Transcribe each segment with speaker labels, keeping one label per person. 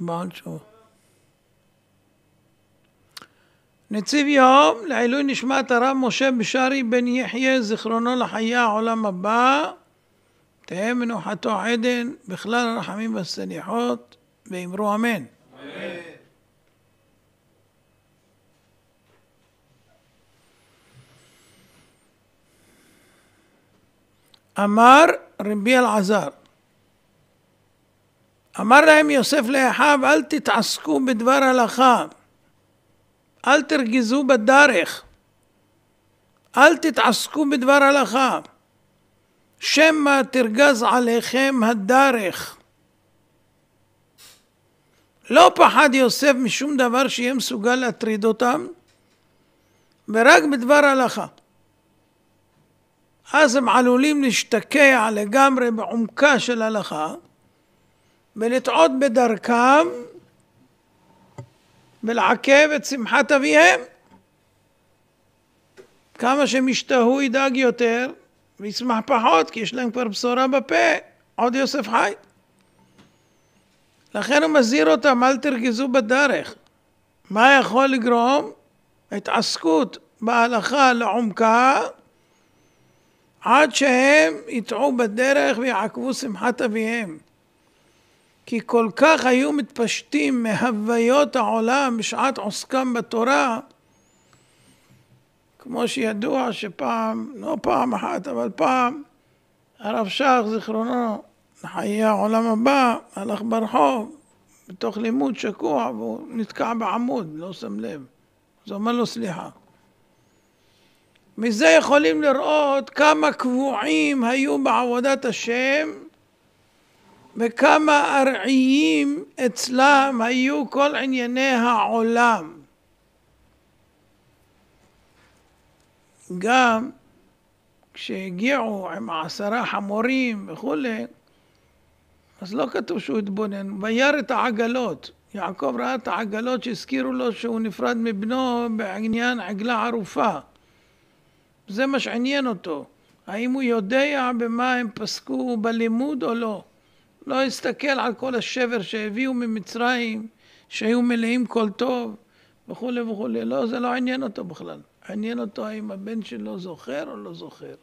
Speaker 1: בעל תשובה. נציב יום לעילוי נשמת הרב משה בשארי בן יחיה זיכרונו לחיי העולם הבא, תהא מנוחתו עדן בכלל הרחמים והסליחות, ואמרו אמן.
Speaker 2: אמן.
Speaker 1: אמר רבי אלעזר, אמר להם יוסף לאחיו, אל תתעסקו בדבר הלכה, אל תרגזו בדרך, אל תתעסקו בדבר הלכה, שמא תרגז עליכם הדרך. לא פחד יוסף משום דבר שיהיה מסוגל להטריד אותם, ורק בדבר הלכה. אז הם עלולים להשתקע לגמרי בעומקה של הלכה, ולטעות בדרכם, ולעכב את שמחת אביהם. כמה שהם ישתהו ידאג יותר, וישמח פחות, כי יש להם כבר בשורה בפה, עוד יוסף חי. לכן הוא מזהיר אותם, אל תרגזו בדרך. מה יכול לגרום? התעסקות בהלכה לעומקה, עד שהם יטעו בדרך ויעקבו שמחת אביהם. כי כל כך היו מתפשטים מהוויות העולם בשעת עוסקם בתורה, כמו שידוע שפעם, לא פעם אחת, אבל פעם, הרב שך זיכרונו לחיי העולם הבא, הלך ברחוב, בתוך לימוד שקוע, והוא נתקע בעמוד, לא שם לב. אז הוא אומר לו סליחה. מזה יכולים לראות כמה קבועים היו בעבודת השם, וכמה ארעיים אצלם היו כל ענייני העולם. גם כשהגיעו עם 10 חמורים וכולי, אז לא כתוב שהוא התבונן, וירא את העגלות. יעקב ראה את העגלות שהזכירו לו שהוא נפרד מבנו בעניין עגלה ערופה. זה מה שעניין אותו. האם הוא יודע במה הם פסקו בלימוד או לא? לא הסתכל על כל השבר שהביאו ממצרים, שהיו מלאים כל טוב וכולי וכולי. לא, זה לא עניין אותו בכלל. עניין אותו האם הבן שלו זוכר או לא זוכר.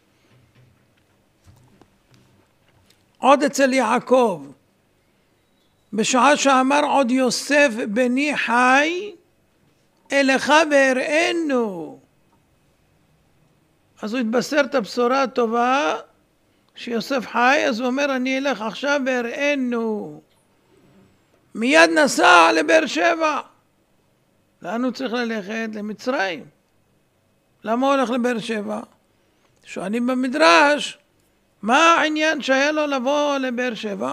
Speaker 1: עוד אצל יעקב, בשעה שאמר עוד יוסף בני חי, אליך והראינו. אז הוא התבשר את הבשורה הטובה, שיוסף חי, אז הוא אומר אני אלך עכשיו והראינו. מיד נסע לבאר שבע. לאן הוא צריך ללכת? למצרים. למה הוא הולך לבאר שבע? שואלים במדרש, מה העניין שהיה לו לבוא לבאר שבע?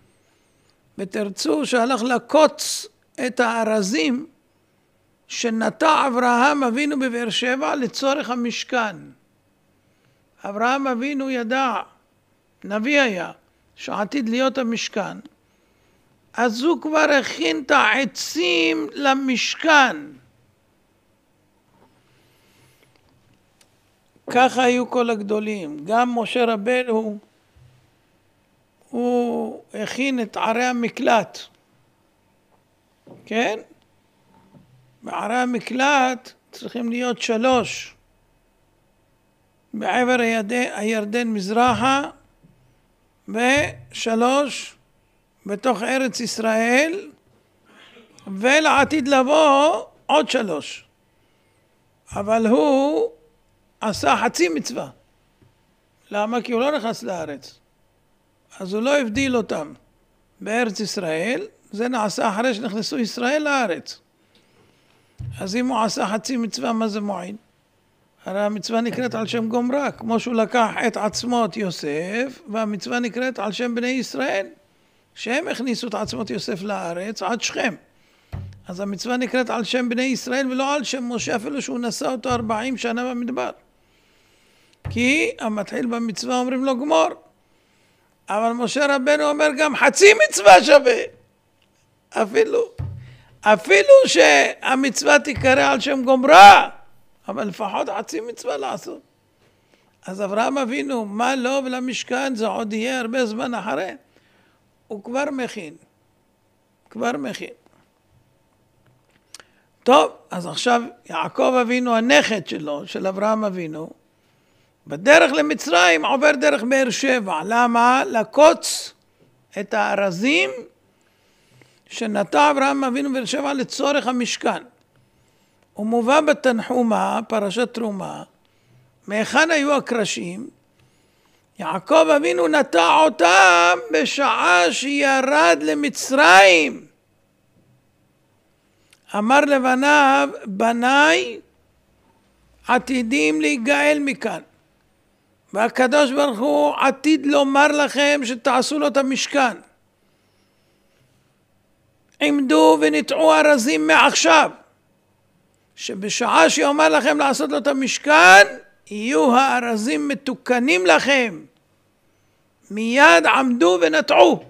Speaker 1: ותרצו שהלך לקוץ את הארזים שנטע אברהם אבינו בבאר שבע לצורך המשכן. אברהם אבינו ידע, נביא היה, שעתיד להיות המשכן. אז הוא כבר הכין את העצים למשכן. ככה היו כל הגדולים. גם משה רבנו, הוא הכין את ערי המקלט. כן? בערי המקלט צריכים להיות 3. בעבר הירדן מזרחה, ו3 בתוך ארץ ישראל, ולעתיד לבוא עוד 3. אבל הוא עשה חצי מצווה. למה? כי הוא לא נכנס לארץ. אז הוא לא הבדיל אותם בארץ ישראל, זה נעשה אחרי שנכנסו ישראל לארץ. אז אם הוא עשה חצי מצווה, מה זה מועיל? הרי המצווה נקראת על שם גומרה, כמו שהוא לקח את עצמות יוסף, והמצווה נקראת על שם בני ישראל, שהם הכניסו את עצמות יוסף לארץ עד שכם. אז המצווה נקראת על שם בני ישראל ולא על שם משה, אפילו שהוא נשא אותו 40 שנה במדבר. כי המתחיל במצווה אומרים לו גמור. אבל משה רבנו אומר גם חצי מצווה שווה. אפילו שהמצווה תיקרא על שם גומרה, אבל לפחות חצי מצווה לעשות. אז אברהם אבינו, מה לא ולמשכן, זה עוד יהיה הרבה זמן אחרי. הוא כבר מכין. כבר מכין. טוב, אז עכשיו יעקב אבינו, הנכד שלו, של אברהם אבינו, בדרך למצרים עובר דרך באר שבע. למה? לקוץ את הארזים שנטע אברהם אבינו באר שבע לצורך המשכן. הוא מובא בתנחומה, פרשת תרומה, מהיכן היו הקרשים? יעקב אבינו נטע אותם בשעה שירד למצרים. אמר לבניו, בניי עתידים להיגאל מכאן. והקדוש ברוך הוא עתיד לומר לכם שתעשו לו את המשכן. עמדו ונטעו ארזים מעכשיו, שבשעה שיאמר לכם לעשות לו את המשכן, יהיו הארזים מתוקנים לכם. מיד עמדו ונטעו.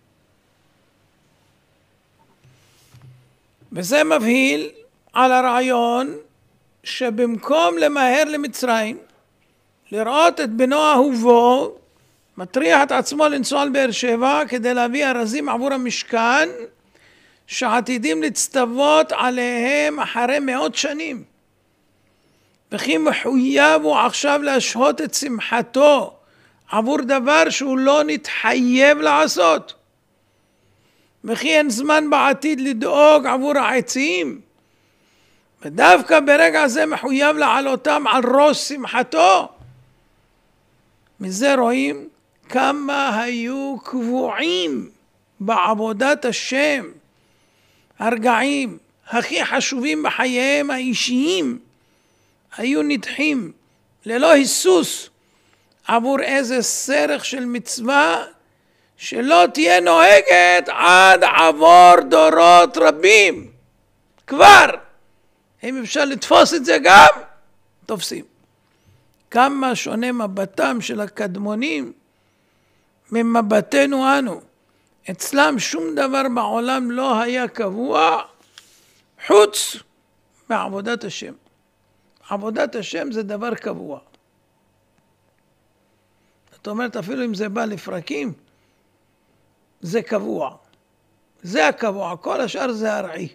Speaker 1: וזה מבהיל על הרעיון שבמקום למהר למצרים, לראות את בנו אהובו, מטריח את עצמו לנסוע לבאר שבע כדי להביא ארזים עבור המשכן, שעתידים להצטוות עליהם אחרי מאות שנים. וכי מחויב הוא עכשיו להשהות את שמחתו עבור דבר שהוא לא נתחייב לעשות. וכי אין זמן בעתיד לדאוג עבור העצים. ודווקא ברגע זה מחויב לעלותם על ראש שמחתו. מזה רואים כמה היו קבועים בעבודת השם. הרגעים הכי חשובים בחייהם האישיים היו נדחים ללא היסוס עבור איזה סרח של מצווה שלא תהיה נוהגת עד עבור דורות רבים. כבר, אם אפשר לתפוס את זה גם, תופסים. כמה שונה מבטם של הקדמונים ממבטנו אנו. אצלם שום דבר בעולם לא היה קבוע חוץ מעבודת השם. עבודת השם זה דבר קבוע. זאת אומרת, אפילו אם זה בא לפרקים, זה קבוע. זה הקבוע, כל השאר זה ארעי.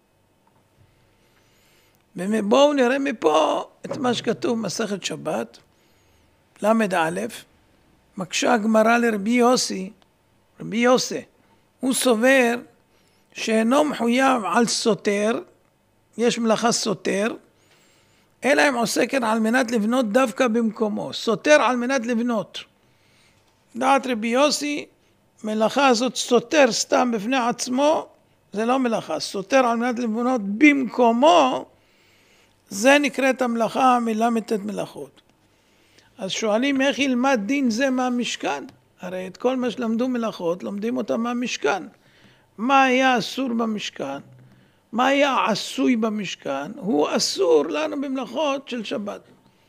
Speaker 1: ובואו נראה מפה את מה שכתוב מסכת שבת, למד א', מקשה הגמרא לרבי יוסי, רבי יוסי, הוא סובר שאינו מחויב על סותר, יש מלאכה סותר, אלא אם עוסקת על מנת לבנות דווקא במקומו, סותר על מנת לבנות. דעת רבי יוסי, מלאכה הזאת סותר סתם בפני עצמו, זה לא מלאכה, סותר על מנת לבנות במקומו, זה נקראת המלאכה מל"ט מלאכות. אז שואלים איך ילמד דין זה מהמשכן? הרי את כל מה שלמדו מלאכות, לומדים אותם מהמשכן. מה היה אסור במשכן? מה היה עשוי במשכן? הוא אסור לנו במלאכות של שבת.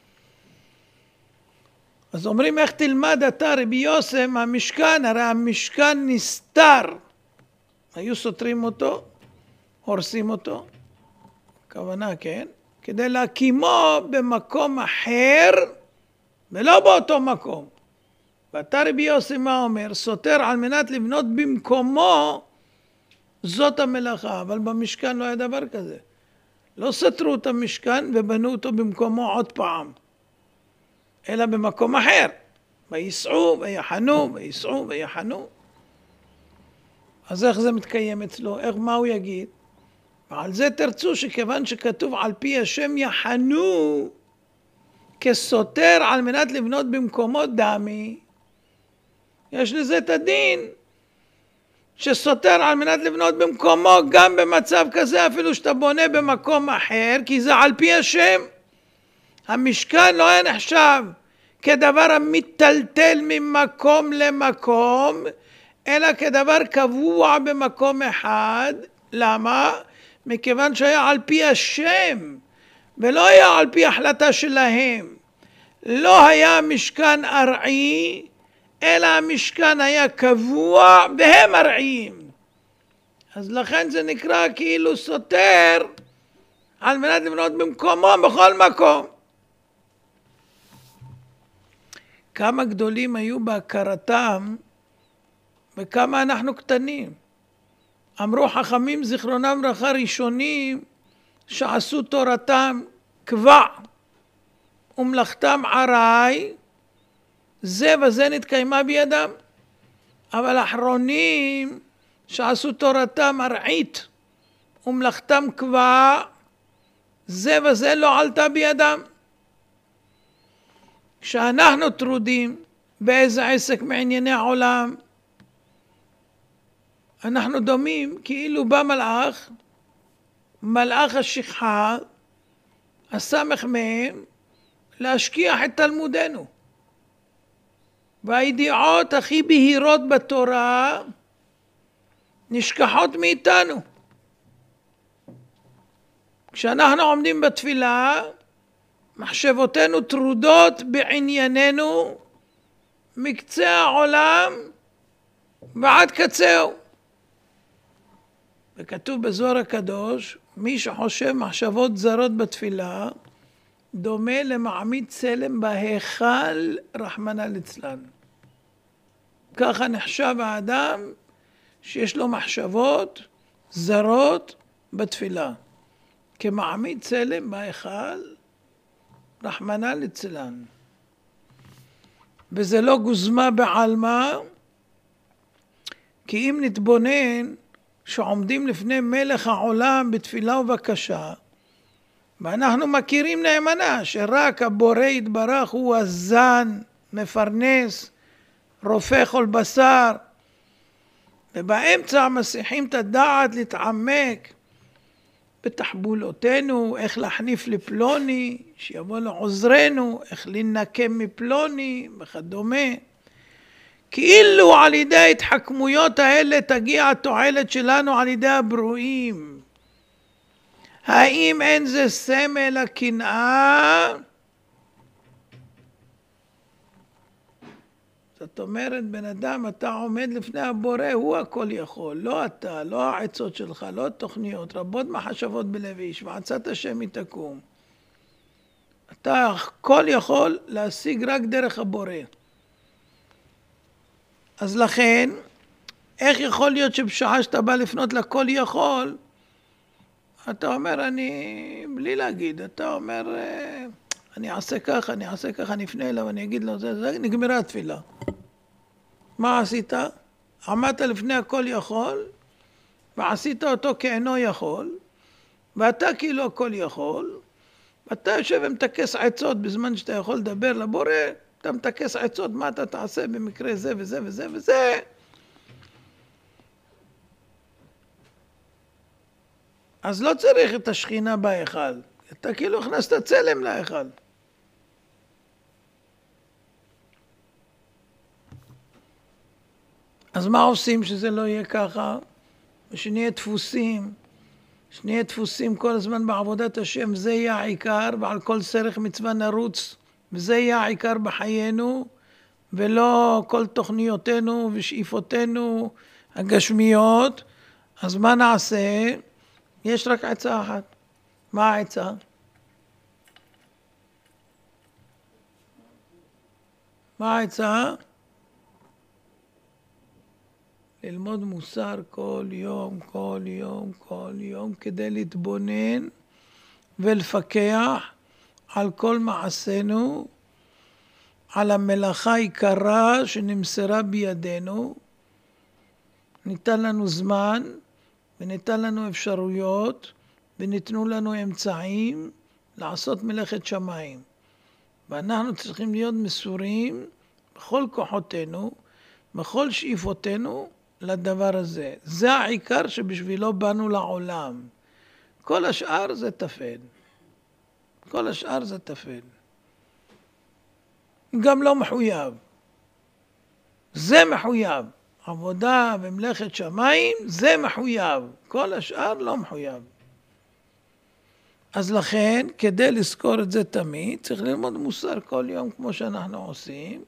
Speaker 1: אז אומרים איך תלמד אתה רבי יוסף מהמשכן? הרי המשכן נסתר. היו סותרים אותו, הורסים אותו, הכוונה כן, כדי להקימו במקום אחר ולא באותו מקום. ואתה רבי יוסף מה אומר? סותר על מנת לבנות במקומו, זאת המלאכה, אבל במשכן לא היה דבר כזה. לא סתרו את המשכן ובנו אותו במקומו עוד פעם, אלא במקום אחר. ויסעו ויחנו, ויסעו ויחנו. אז איך זה מתקיים אצלו? מה הוא יגיד? ועל זה תרצו שכיוון שכתוב על פי השם יחנו, כסותר על מנת לבנות במקומו דמי, יש לזה את הדין שסותר על מנת לבנות במקומו גם במצב כזה, אפילו שאתה בונה במקום אחר, כי זה על פי השם. המשכן לא היה נחשב כדבר המטלטל ממקום למקום, אלא כדבר קבוע במקום אחד. למה? מכיוון שהיה על פי השם, ולא היה על פי החלטה שלהם. לא היה משכן ארעי, אלא המשכן היה קבוע והם ארעיים. אז לכן זה נקרא כאילו סותר על מנת לבנות במקומו בכל מקום. כמה גדולים היו בהכרתם וכמה אנחנו קטנים. אמרו חכמים זיכרונם לברכה ראשונים שעשו תורתם קבע ומלאכתם עראי, זה וזה נתקיימה בידם. אבל האחרונים שעשו תורתם ארעית ומלאכתם קבע, זה וזה לא עלתה בידם. כשאנחנו טרודים באיזה עסק מענייני העולם, אנחנו דומים כאילו בא מלאך השכחה, הסמך מהם, להשכיח את תלמודנו. והידיעות הכי בהירות בתורה נשכחות מאיתנו. כשאנחנו עומדים בתפילה, מחשבותינו טרודות בענייננו מקצה העולם ועד קצהו. וכתוב בזוהר הקדוש, מי שחושב מחשבות זרות בתפילה, דומה למעמיד צלם בהיכל רחמנא ליצלן. ככה נחשב האדם שיש לו מחשבות זרות בתפילה. כמעמיד צלם בהיכל רחמנא ליצלן. וזה לא גוזמה בעלמא, כי אם נתבונן שעומדים לפני מלך העולם בתפילה ובקשה, ואנחנו מכירים נאמנה שרק הבורא יתברך הוא הזן, מפרנס, רופא כל בשר, ובאמצע מסיחים את הדעת להתעמק בתחבולותינו, איך להחניף לפלוני, שיבוא לעוזרנו, איך לנקם מפלוני וכדומה. כאילו על ידי ההתחכמויות האלה תגיע התועלת שלנו על ידי הברואים. האם אין זה סמל הקנאה? זאת אומרת, בן אדם, אתה עומד לפני הבורא, הוא הכל יכול, לא אתה, לא העצות שלך, לא התוכניות, רבות מחשבות בלב איש, ועצת השם היא תקום. אתה הכל יכול להשיג רק דרך הבורא. אז לכן, איך יכול להיות שבשעה שאתה בא לפנות לכל יכול, אתה אומר, אני, בלי להגיד, אתה אומר, אני אעשה ככה, אני אפנה אליו, אני אגיד לו, זה נגמרה התפילה. מה עשית? עמדת לפני הכל יכול, ועשית אותו כאינו יכול, ואתה כאילו הכל יכול, ואתה יושב ומתקס עצות בזמן שאתה יכול לדבר לבורא, אתה מתקס עצות, מה אתה תעשה במקרה זה וזה וזה וזה. אז לא צריך את השכינה בהיכל, אתה כאילו הכנסת צלם להיכל. אז מה עושים שזה לא יהיה ככה? ושנהיה דפוסים כל הזמן בעבודת השם, זה יהיה העיקר, ועל כל שרך מצווה נרוץ, וזה יהיה העיקר בחיינו, ולא כל תוכניותינו ושאיפותינו הגשמיות. אז מה נעשה? יש רק עצה אחת. מה העצה? מה העצה? ללמוד מוסר כל יום, כדי להתבונן ולפקח על כל מעשינו, על המלאכה העיקרה שנמסרה בידינו. ניתן לנו זמן וניתן לנו אפשרויות וניתנו לנו אמצעים לעשות מלאכת שמיים. ואנחנו צריכים להיות מסורים בכל כוחותינו, בכל שאיפותינו לדבר הזה. זה העיקר שבשבילו באנו לעולם. כל השאר זה תפל. כל השאר זה תפל. גם לא מחויב. זה מחויב. עבודה ומלאכת שמיים זה מחויב. כל השאר לא מחויב. אז לכן, כדי לזכור את זה תמיד, צריך ללמוד מוסר כל יום כמו שאנחנו עושים.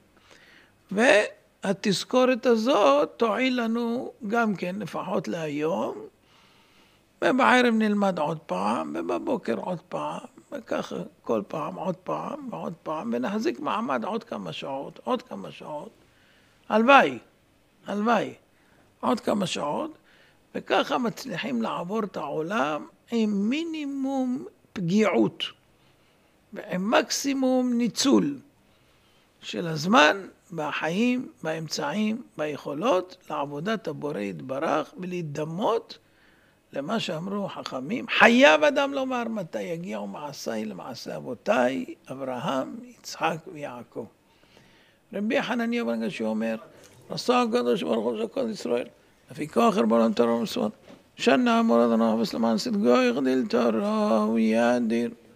Speaker 1: והתזכורת הזאת תועיל לנו גם כן לפחות להיום. ובערב נלמד עוד פעם, ובבוקר עוד פעם, וככה כל פעם, עוד פעם, ועוד פעם, ונחזיק מעמד עוד כמה שעות, הלוואי, עוד כמה שעות, וככה מצליחים לעבור את העולם עם מינימום פגיעות ועם מקסימום ניצול של הזמן, בחיים, באמצעים, ביכולות, לעבודת הבורא יתברך ולהתדמות למה שאמרו חכמים. חייב אדם לומר מתי יגיעו מעשיי למעשה אבותיי, אברהם, יצחק ויעקב. רבי חנניה בן גשי אומר, רצה הקדוש ברוך הוא של כל ישראל, לפיכך ריבונו תורה ומצוות, שנה אמור אדוני חפץ למען צדקו יגדיל תורה ויאדיר.